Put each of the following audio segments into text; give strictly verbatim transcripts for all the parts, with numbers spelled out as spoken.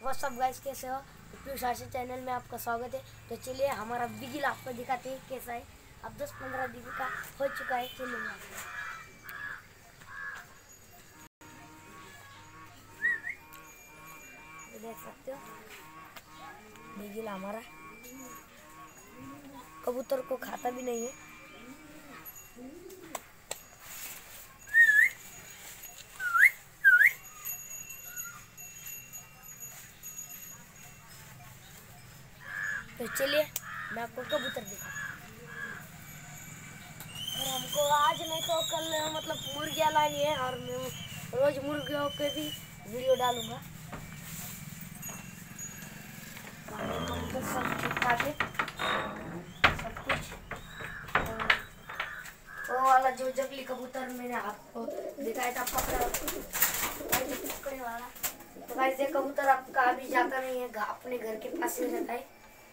WhatsApp guys, कैसे हो? पीयूष आशीष channel में आपका स्वागत है। तो चलिए हमारा बिगिल आपको दिखाते हैं कैसा है। अब दस पंद्रह दिन का हो चुका है। चलिए देख सकते हो बिगिल हमारा कबूतर को खाता भी नहीं है। तो चलिए मैं आपको कबूतर दिखाता हूँ। और हमको आज नहीं तो कल मतलब मुर्गियाँ लानी है और मैं रोज मुर्गियों के भी वीडियो डालूंगा। तो सब ठीक ठाक है सब कुछ। वो वाला जो जंगली कबूतर मैंने आपको दिखाया था पकड़ा पकड़े वाला, तो गाइस ये कबूतर आपका अभी जाता नहीं है, अपने घर के पास ही रहता है।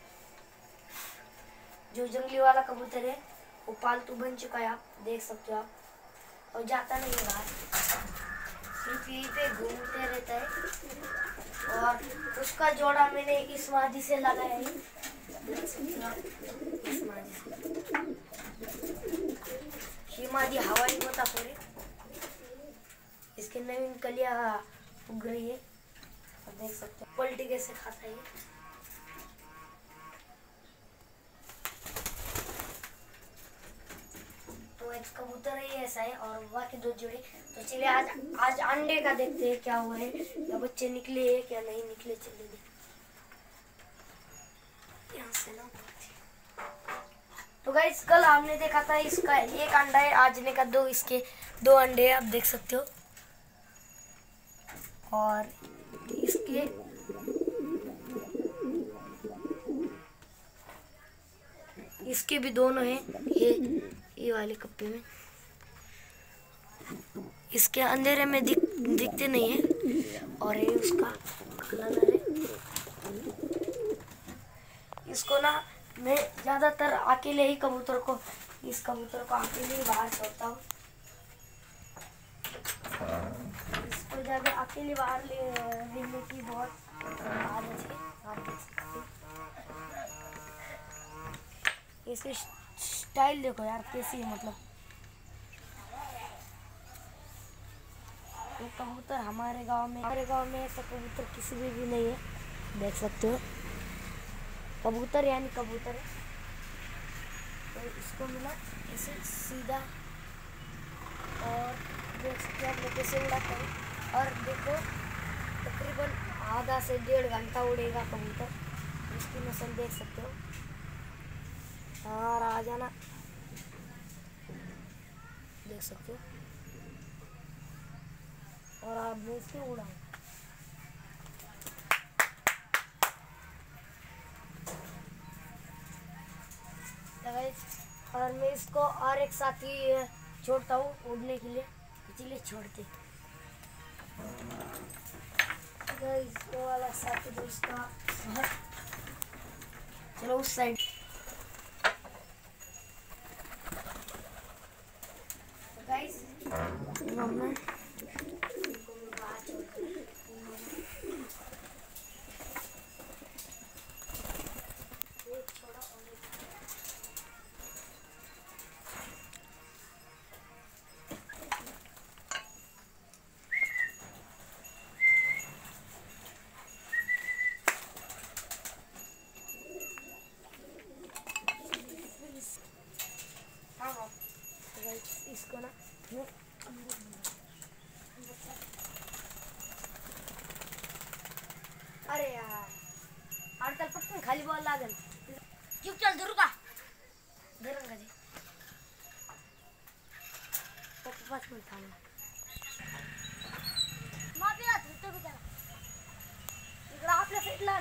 जो जंगली वाला कबूतर है वो पालतू बन चुका है, आप देख सकते हो आप, और जाता नहीं है बाहर, सिर्फ यहीं पे घूमते रहता है। और उसका जोड़ा मैंने इस मादी से लगाया है, देख सकते हो आप, इस मादी से। ये मादी हवाई होता पूरे, इसके नवीन कलियां उग रही है, और देख सकते हो पलटी कैसे खाता है। कबूतर ही ऐसा है और बाकी दो जोड़ी। तो चलिए आज आज अंडे का देखते हैं क्या हुआ है, या बच्चे निकले हैं क्या नहीं निकले। चलिए यहाँ से ना। तो गाइस कल हमने देखा था इसका एक अंडा है, आज ने का दो, इसके दो अंडे आप देख सकते हो। और इसके इसके भी दोनों हैं, ये ये वाले कप्पे में। इसके अंधेरे में दिख दिखते नहीं है, और ये उसका कलर है। इसको ना मैं ज्यादातर अकेले ही कबूतर को इस कबूतर को अकेले ही बाहर छोड़ता हूँ। इसको ज्यादा अकेले बाहर ले लेने की बहुत आदत है, आप देख सकते हैं। इसकी स्टाइल देखो यार कैसी है, मतलब वो कबूतर हमारे गांव में हमारे गांव में ऐसा कबूतर किसी भी, भी नहीं है, देख सकते हो। कबूतर यानी कबूतर है। तो इसको मिला इसे सीधा, और देख सकते हैं कैसे उड़ाता है। और देखो तकरीबन आधा से डेढ़ घंटा उड़ेगा कबूतर, इसकी नस्ल देख सकते हो। और आ जाना, देख सकते हो। और आप मैं इसके उड़ाऊँ, और मैं इसको और एक साथी छोड़ता हूँ उड़ने के लिए, इसलिए छोड़ते। इसको वाला साथी दोस्तों, चलो उस साइड। गाइस इसको ना अरे यार आजकल पटकन खाली बॉल लागल चुप चल धरू का धरून का जी पाच मिनिट थांब माफी आत तो भी करा इकडे आपल्या साईडला।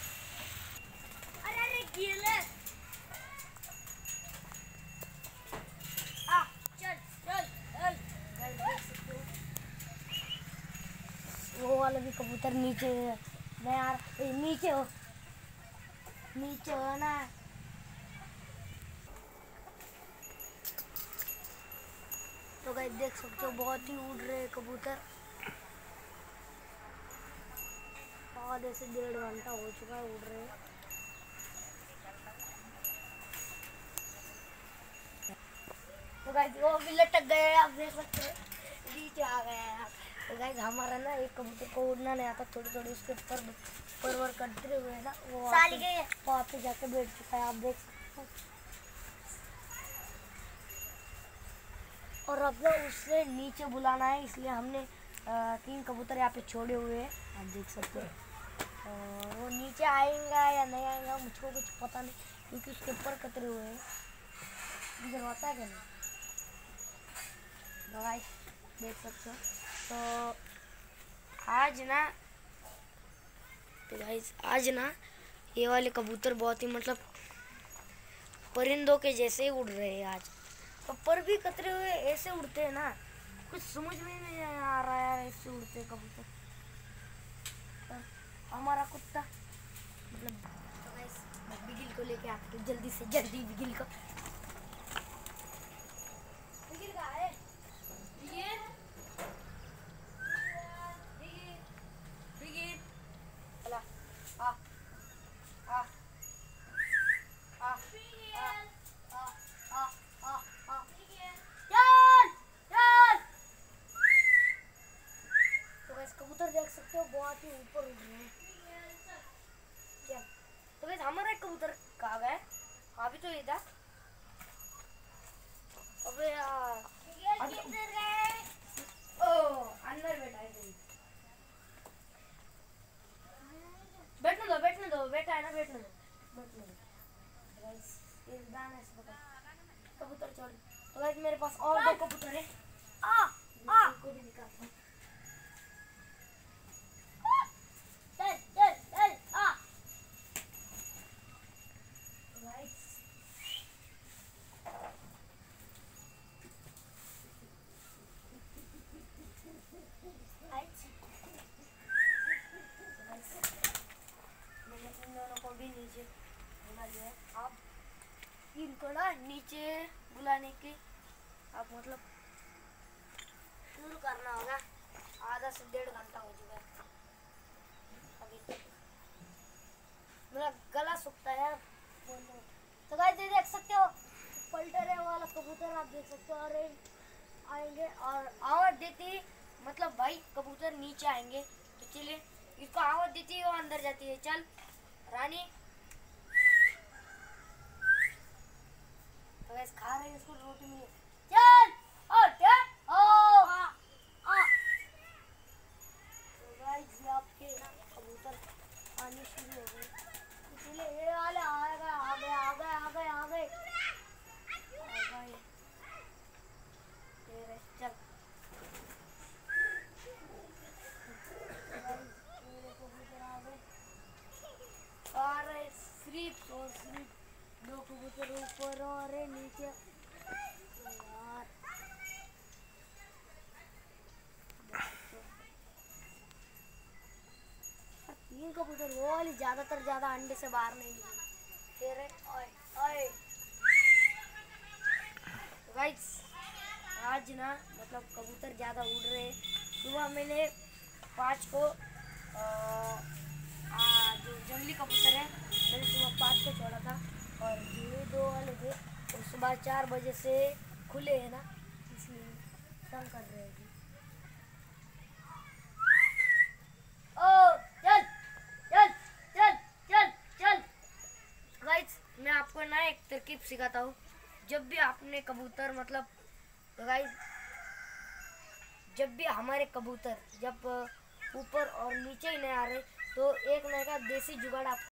अरे अरे गेले वो वाला भी कबूतर नीचे मैं यार नीचे हो नीचे हो ना। तो गाइस देख सकते हो बहुत ही उड़ रहे कबूतर। आधे से डेढ़ घंटा हो चुका है उड़ रहे हैं। तो गाइस वो भी लटक गए, आप देख सकते हैं नीचे आ गया है। तो गाइस हमारा ना एक कबूतर को उड़ना नहीं आता, थोड़ी थोड़ी उसके पर परवर करते हुए ना वो वहाँ पे जाके बैठ चुका है, आप देख सकते हैं। और अब ना उससे नीचे बुलाना है, इसलिए हमने तीन कबूतर यहाँ पे छोड़े हुए हैं, आप देख सकते हैं। और वो नीचे आएगा या नहीं आएगा मुझको कुछ पता नहीं, क्योंकि उसके ऊपर कतरे हुए हैं। इधर होता है क्या नहीं, गाइस देख सकते हो। तो आज ना तो गाइस आज ना ये वाले कबूतर बहुत ही मतलब परिंदों के जैसे ही उड़ रहे हैं आज। तो पर भी कतरे हुए ऐसे उड़ते हैं ना, कुछ समझ में नहीं आ रहा यार, ऐसे उड़ते हैं कबूतर। हमारा कुत्ता मतलब तो गाइस मैं बिगिल को लेके आती हूँ, जल्दी से जल्दी बिगिल को। बिगिल कहाँ है? बिगिल बिगिल बिगिल चला आ आ आ आ आ आ आ चल चल। तो गाइस कबूतर देख सकते हो बहुत ही ऊपर उड़ रहे हैं। क्या तो गाइस हमारा एक कबूतर कहाँ गया? हाँ भी तो ये था। अबे यार अभी किधर गए? ओ अंदर बैठा है कोई। बैठने दो बैठने दो, बैठा है ना, बैठने दो बैठने दो। गाइस ये दाना से पता कबूतर छोड़। तो गाइस मेरे पास और दो कबूतर है, आ आ इनको भी निकालता हूँ। चल चल चल आ। गाइस मैंने इन दोनों को भी नीचे बुला लिया है। आप इनको ना नीचे बुलाने की आप मतलब शुरू करना होगा। आधा से डेढ़ घंटा हो चुका है अभी तक, मेरा गला सूखता है यार बोलने। तो गाइस ये देख सकते हो पलटने वाला कबूतर, आप देख सकते हो। अरे आएंगे और आवाज देती मतलब भाई कबूतर नीचे आएंगे, तो चलिए इसको आवाज देती है वो अंदर जाती है। चल रानी। तो गाइस खा रहे हैं इसको रोटी में। चल और चल ओ आ आ। तो गाइस ये आपके ना कबूतर आने शुरू हो गए, इसलिए ये वाले आ गए आ गए आ गए आ गए आ गए आ गए। ये रहे चल मेरे कबूतर आ गए। आ रहे सिर्फ और सिर्फ दो कबूतर ऊपर और नीचे यार। तीन कबूतर वो वाली ज्यादातर ज्यादा अंडे से बाहर नहीं निकले। ओए ओए गाइस आज ना मतलब कबूतर ज़्यादा उड़ रहे हैं। सुबह मैंने पाँच को आ, आ, जो जंगली कबूतर है मैंने सुबह पाँच को छोड़ा था, और ये दो वाले थे और सुबह चार बजे से खुले हैं ना, इसलिए तंग कर रहे हैं। ओ चल चल चल चल चल। गाइस मैं आपको ना एक तरकीब सिखाता हूँ। जब भी आपने कबूतर मतलब तो गाइस जब भी हमारे कबूतर जब ऊपर और नीचे ही नहीं आ रहे, तो एक नए का देसी जुगाड़ आप